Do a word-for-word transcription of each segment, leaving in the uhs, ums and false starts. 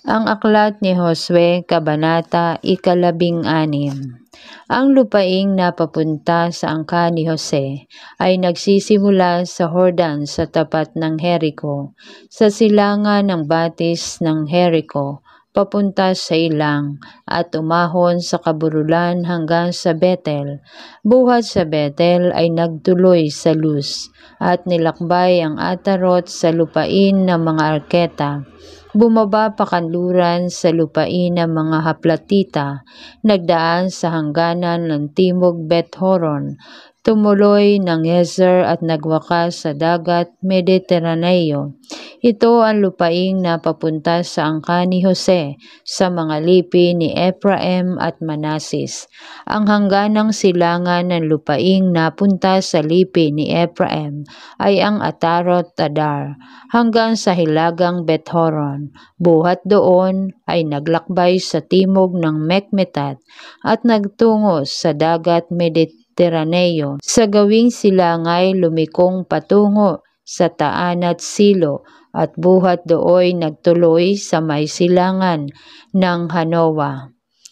Ang aklat ni Josue, Kabanata ikalabing-anim. Ang lupaing napapunta sa angkan ni Jose ay nagsisimula sa Jordan sa tapat ng Jericho, sa silangan ng batis ng Jericho, papunta sa ilang, at umahon sa kaburulan hanggang sa Bethel. Buhat sa Bethel ay nagtuloy sa Luz, at nilakbay ang Atarot sa lupain ng mga Arketa. Bumaba pakanluran sa lupain ng mga Haplatita, nagdaan sa hangganan ng timog Beth-horon, tumuloy ng Gezer at nagwakas sa dagat Mediteraneo. Ito ang lupaing napapunta sa angkan ni Jose sa mga lipi ni Ephraim at Manases. Ang hangganang silangan ng lupaing napunta sa lipi ni Ephraim ay ang Atarot Adar hanggang sa hilagang Beth-horon. Buhat doon ay naglakbay sa timog ng Mekmetat at nagtungo sa dagat Mediteraneo. Sa gawing silangay lumikong patungo sa Taanat Silo at buhat dooy nagtuloy sa may silangan ng Hanoa.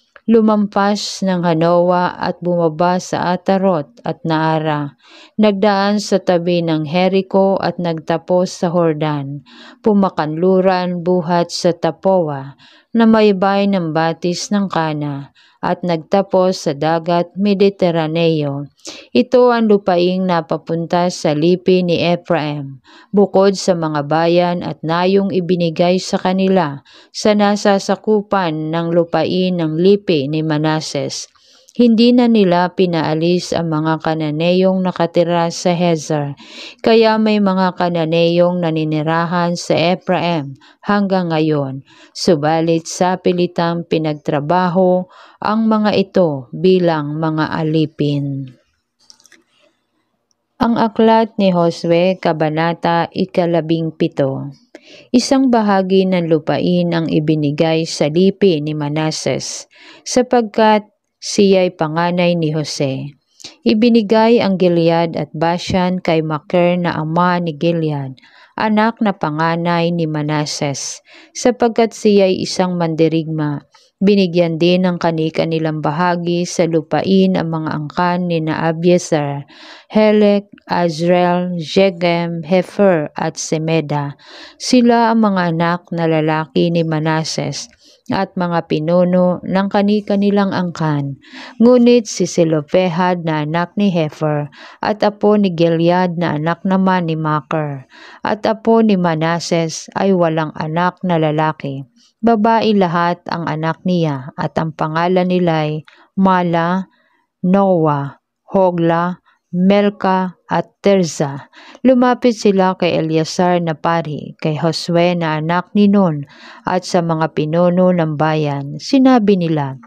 Lumampas ng Hanoa at bumaba sa Atarot at Naara. Nagdaan sa tabi ng Jericho at nagtapos sa Jordan. Pumakanluran buhat sa Tapoa na may bay ng batis ng Kana at nagtapos sa dagat Mediteraneo. Ito ang lupaing napapunta sa lipi ni Ephraim, bukod sa mga bayan at nayong ibinigay sa kanila sa nasasakupan ng lupain ng lipi ni Manases. Hindi na nila pinaalis ang mga Kananeyong nakatira sa Gezer, kaya may mga Kananeyong naninirahan sa Ephraim hanggang ngayon. Subalit sa pilitang pinagtrabaho ang mga ito bilang mga alipin. Ang aklat ni Josue, Kabanata ikalabing-pito. Isang bahagi ng lupain ang ibinigay sa lipi ni Manases, sapagkat siya'y panganay ni Jose. Ibinigay ang Gilead at Bashan kay Makir na ama ni Gilead, anak na panganay ni Manases, sapagkat siya'y isang mandirigma. Binigyan din ng kani-kanilang bahagi sa lupain ang mga angkan ni na Abiezer, Helek, Azrael, Jegem, Hefer at Semeda. Sila ang mga anak na lalaki ni Manases at mga pinuno ng kani-kanilang angkan. Ngunit si Selofehad na anak ni Hefer at apo ni Gilead na anak naman ni Makir at apo ni Manases ay walang anak na lalaki. Babae lahat ang anak niya at ang pangalan nila'y Mala, Noah, Hogla, Melka at Terza. Lumapit sila kay Eleazar na pari, kay Josue na anak ni Nun at sa mga pinuno ng bayan. Sinabi nila,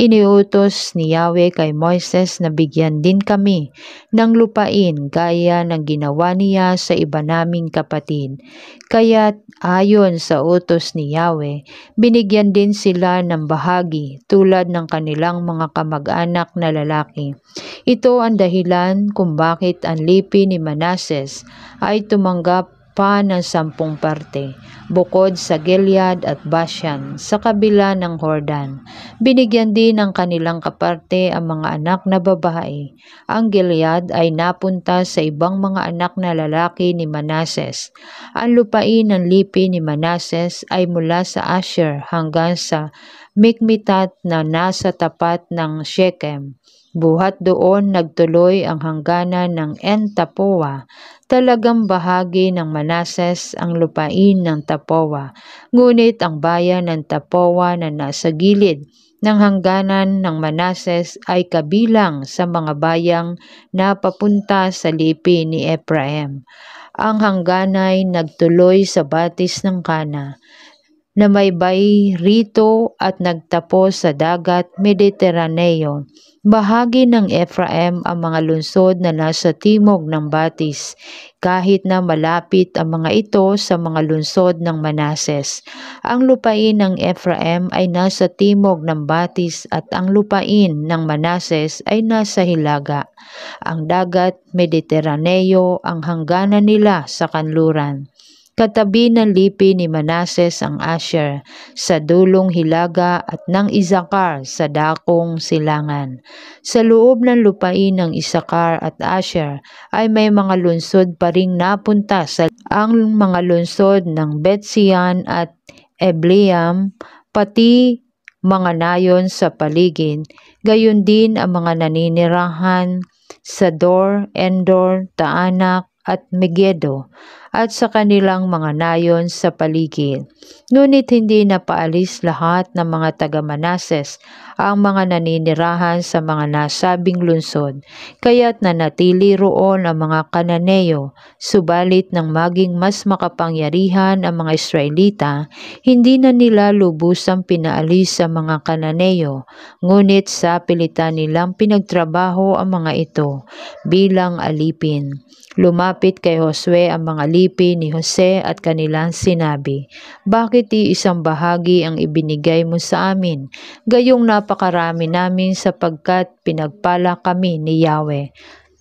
iniutos ni Yahweh kay Moises na bigyan din kami ng lupain gaya ng ginawa niya sa iba naming kapatid. Kaya't ayon sa utos ni Yahweh, binigyan din sila ng bahagi tulad ng kanilang mga kamag-anak na lalaki. Ito ang dahilan kung bakit ang lipi ni Manases ay tumanggap pa ng sampung parte, bukod sa Gilead at Bashan sa kabila ng Jordan. Binigyan din ng kanilang kaparte ang mga anak na babae. Ang Gilead ay napunta sa ibang mga anak na lalaki ni Manases. Ang lupain ng lipi ni Manases ay mula sa Asher hanggang sa Mikmitat na nasa tapat ng Shechem. Buhat doon nagtuloy ang hangganan ng En-Tapoa. Talagang bahagi ng Manases ang lupain ng Tapoa. Ngunit ang bayan ng Tapoa na nasa gilid ng hangganan ng Manases ay kabilang sa mga bayang na papunta sa lipi ni Ephraim. Ang hangganay nagtuloy sa batis ng Kana na may bay rito at nagtapos sa dagat Mediteraneo. Bahagi ng Ephraim ang mga lungsod na nasa timog ng batis, kahit na malapit ang mga ito sa mga lungsod ng Manases. Ang lupain ng Ephraim ay nasa timog ng batis at ang lupain ng Manases ay nasa hilaga. Ang dagat Mediteraneo ang hangganan nila sa kanluran. Katabi ng lipi ni Manases ang Asher sa dulong hilaga at ng Isakar sa dakong silangan. Sa loob ng lupain ng Isakar at Asher ay may mga lungsod pa ring napunta sa ang mga lungsod ng Betsean at Ebleam, pati mga nayon sa paligid, gayon din ang mga naninirahan sa Dor, Endor, Taanak at Megiddo at sa kanilang mga nayon sa paligid. Ngunit hindi napaalis lahat ng mga taga-Manases ang mga naninirahan sa mga nasabing lungsod, kaya't nanatili roon ang mga Kananeo, subalit nang maging mas makapangyarihan ang mga Israelita, hindi na nila lubusang pinaalis ang mga Kananeo, ngunit sa pilitan nilang pinagtrabaho ang mga ito bilang alipin. Lumapit kay Josue ang mga lipi ni Jose at kanilang sinabi, "Bakit iisang bahagi ang ibinigay mo sa amin? Gayong napakarami namin sapagkat pinagpala kami ni Yahweh."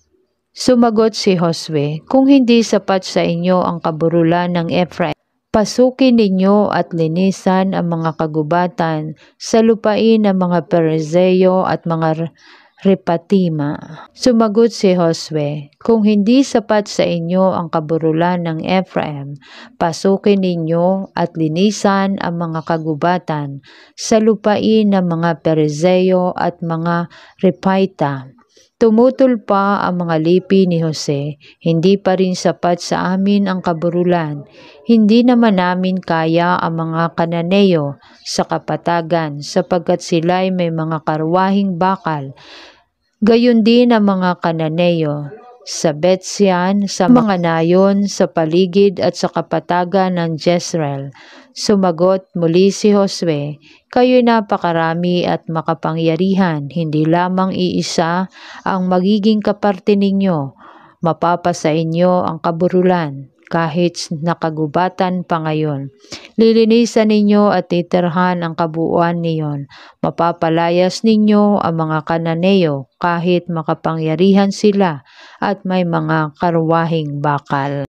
Sumagot si Josue, "Kung hindi sapat sa inyo ang kaburulan ng Ephraim, pasukin ninyo at linisan ang mga kagubatan sa lupain ng mga Perizeo at mga Repatima." Sumagot si Josue, "Kung hindi sapat sa inyo ang kaburulan ng Ephraim, pasukin ninyo at linisan ang mga kagubatan sa lupain ng mga Perizeo at mga Repaita." Tumutol pa ang mga lipi ni Jose, "Hindi pa rin sapat sa amin ang kaburulan. Hindi naman namin kaya ang mga Kananeo sa kapatagan sapagkat sila'y may mga karwahing bakal. Gayon din ang mga Kananeo sa Betsean, sa mga nayon sa paligid at sa kapatagan ng Jezreel." Sumagot muli si Josue, "Kayo'y napakarami at makapangyarihan, hindi lamang iisa ang magiging kaparte ninyo. Mapapasa inyo ang kaburulan, kahit nakagubatan pa ngayon. Lilinisan ninyo at titirhan ang kabuuan niyon. Mapapalayas ninyo ang mga Kananeo kahit makapangyarihan sila at may mga karwahing bakal."